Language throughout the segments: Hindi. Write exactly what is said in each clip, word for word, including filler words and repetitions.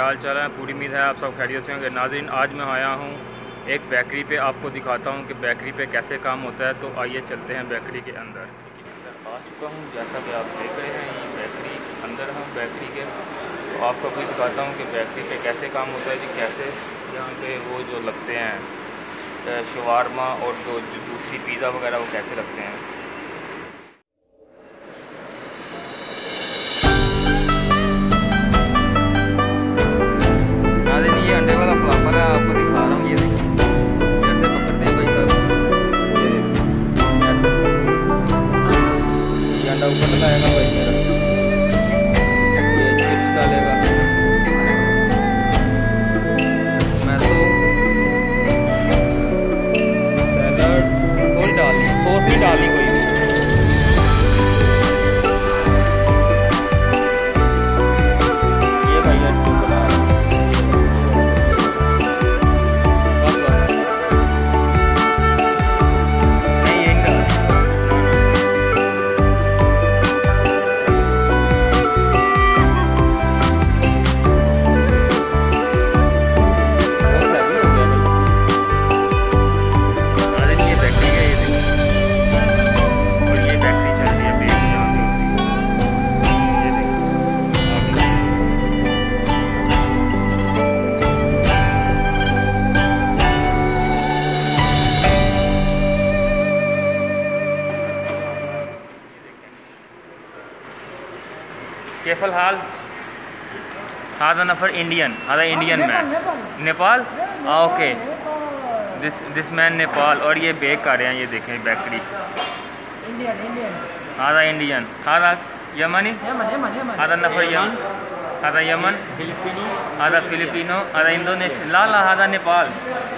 हाल चाल है। पूरी उम्मीद है आप सब खैरियत से होंगे। नाज़रीन, आज मैं आया हूँ एक बेकरी पे, आपको दिखाता हूँ कि बेकरी पे कैसे काम होता है। तो आइए चलते हैं बेकरी के अंदर। आ चुका हूँ, जैसा कि आप देख रहे हैं ये बेकरी अंदर हम बेकरी के। तो आपको भी दिखाता हूँ कि बेकरी पे कैसे काम होता है, कि कैसे यहाँ पे वो जो लगते हैं शवारमा और दो जो दूसरी पिज़्ज़ा वगैरह वो कैसे लगते हैं। ये अंडे वाला फ्लावर है, आपको दिखा रहा हूँ। ये देखिए कैसे पकड़ते हैं भाई साहब। ये कैसे ये अंडा ऊपर लगाएगा भाई मेरा, ये चिप्स डालेगा। मैं तो सैलड फुल डाली, सॉस भी डाली कोई भी। ये भैया केफल हाल हादा नफर इंडियन हादा Indian man Nepal. Okay, this this man Nepal. और ये बेक कर रहे हैं, ये देखें बेकरी इंडियन इंडियन हादा इंडियन हादा यमनी हादा नफर यमन हादा यमन हादा फिलिपिनो हादा इंडोनेशिया ला ला हादा नेपाल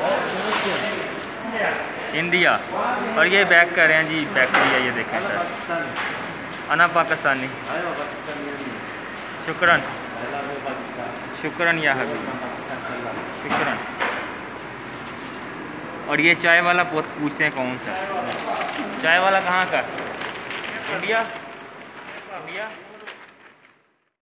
इंडिया। और ये बैक कर रहे हैं जी, बेकरी है ये देखें सर। अना पाकिस्तानी शुक्रन शुक्रन या हबीब शुक्रन। और ये चाय वाला पूछते हैं कौन सा चाय वाला कहाँ का, इंडिया।